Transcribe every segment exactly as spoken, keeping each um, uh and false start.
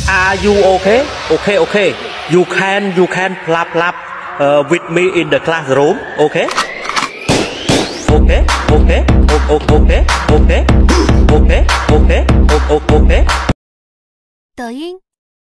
Are you okay? Okay, okay. You can, you can plap plap uh, with me in the classroom. Okay? Okay, okay, okay, okay, okay, okay, okay, okay, okay. 抖音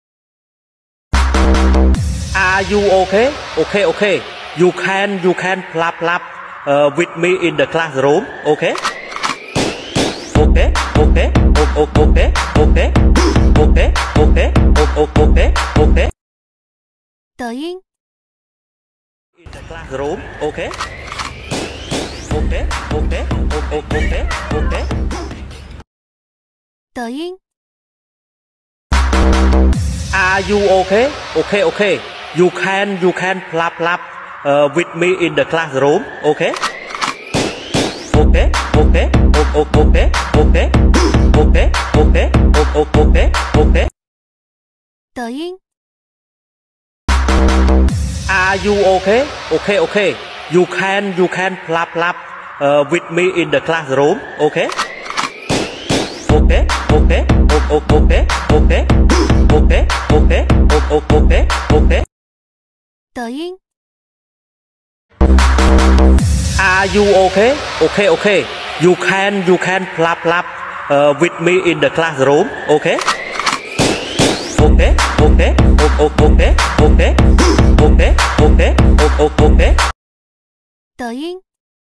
Are you okay? Okay, okay. You can, you can plap plap uh, with me in the classroom. Okay? Okay, okay, okay, okay, okay, okay, okay, okay, okay. 抖音 In the classroom. Okay? Okay, okay, okay, okay, okay. 抖音 Are you okay? Okay, okay. You can, you can plap plap uh, with me in the classroom. Okay? Okay, okay, okay, okay, okay, okay, okay, okay, okay. 抖音 Are you okay? Okay, okay. You can, you can plap plap uh, with me in the classroom. Okay? Okay, okay, okay, okay, okay, okay, okay, okay, okay. 抖音 Are you okay? Okay, okay. You can, you can plap plap uh, with me in the classroom. Okay? Okay, okay, okay, okay, okay, okay, okay, okay. 抖音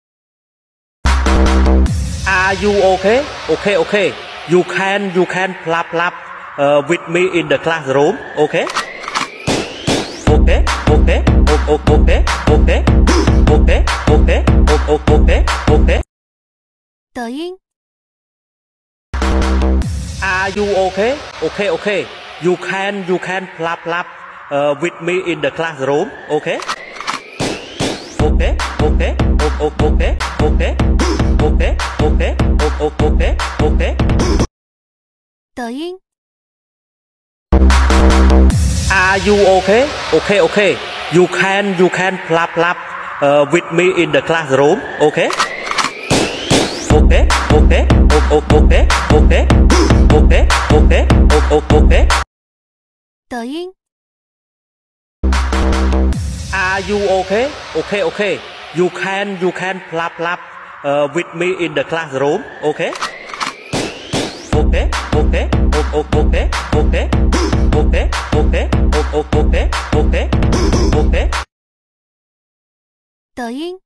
Are you okay? Okay, okay. You can, you can plap plap uh, with me in the classroom. Okay? Okay, okay, okay, okay, okay, okay, okay, okay, okay. 抖音 Are you okay? Okay, okay. You can, you can plap plap uh, with me in the classroom. Okay? Okay, okay, okay, okay, okay, okay, okay, okay, okay. 抖音 Are you okay? Okay, okay. You can, you can plap plap uh, with me in the classroom. Okay? Okay, okay, okay, okay, okay, okay, okay, okay. 抖音 Are you okay? Okay, okay. You can, you can plap plap uh, with me in the classroom. Okay? Okay, okay, okay, okay, okay, okay, okay, okay, okay, okay. 抖音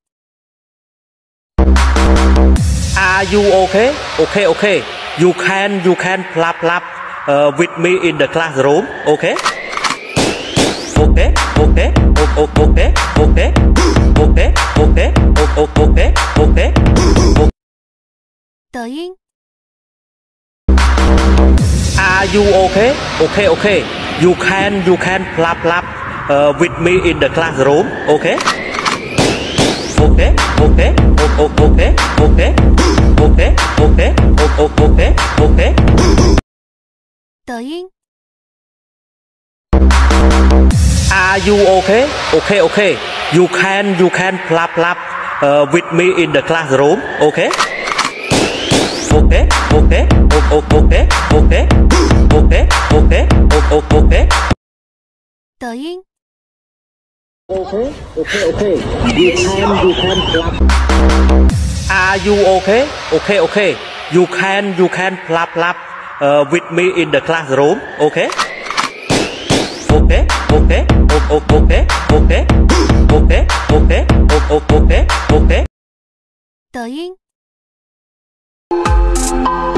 Are you okay? Okay, okay. You can, you can plap plap uh, with me in the classroom. Okay? Okay, okay, okay, okay, okay, okay, okay, okay, okay, okay. 抖音 Are you okay? Okay, okay. You can, you can plap plap uh, with me in the classroom. Okay? Okay, okay, okay, okay, okay, okay, okay, okay, okay. 抖音 Are you okay? Okay, okay. You can, you can plap plap uh, with me in the classroom. Okay? Okay, okay, okay, okay, okay, okay, okay, okay. 抖音 Okay, okay, okay. You can, you can plap. Are you okay? Okay, okay. You can, you can plap plap uh, with me in the classroom. Okay? Okay, okay, okay, okay, okay, okay, okay, okay, okay. 抖音